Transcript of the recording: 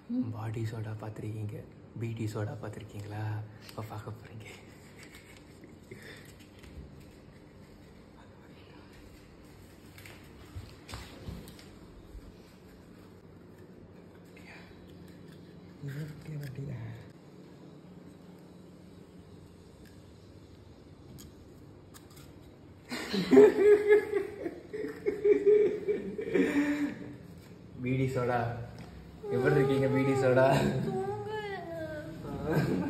பாடி soda பார்த்துருக்கீங்க, பிடி soda பார்த்துருக்கீங்களா? இப்போ பார்க்க போகிறீங்க. பீடி சோடா எப்படி இருக்கீங்க? PT soda